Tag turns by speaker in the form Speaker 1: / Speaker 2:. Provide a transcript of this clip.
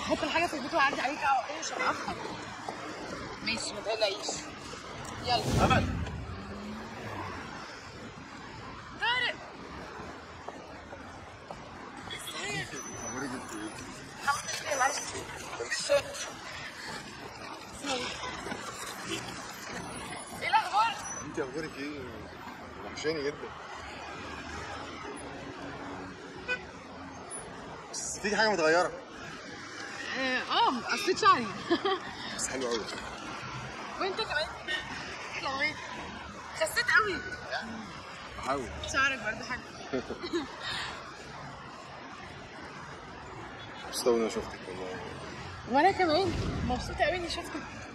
Speaker 1: هحط الحاجه في البيت واعدي عليك او ايه مش هتاخر. ماشي ما تقلقيش. يلا
Speaker 2: امل
Speaker 1: طارق. الحمد لله معلش. ايه الاخبار؟
Speaker 2: انت اخبارك ايه؟ وحشاني جدا. بس فيك حاجه متغيره.
Speaker 1: قصيت شعري.
Speaker 2: بس حلو قوي.
Speaker 1: وانت كمان حلوة. خسيت قوي.
Speaker 2: بحاول.
Speaker 1: شعرك برضه حلو.
Speaker 2: مبسوطه اني شفتك والله.
Speaker 1: وانا كمان مبسوطه قوي اني شفتك.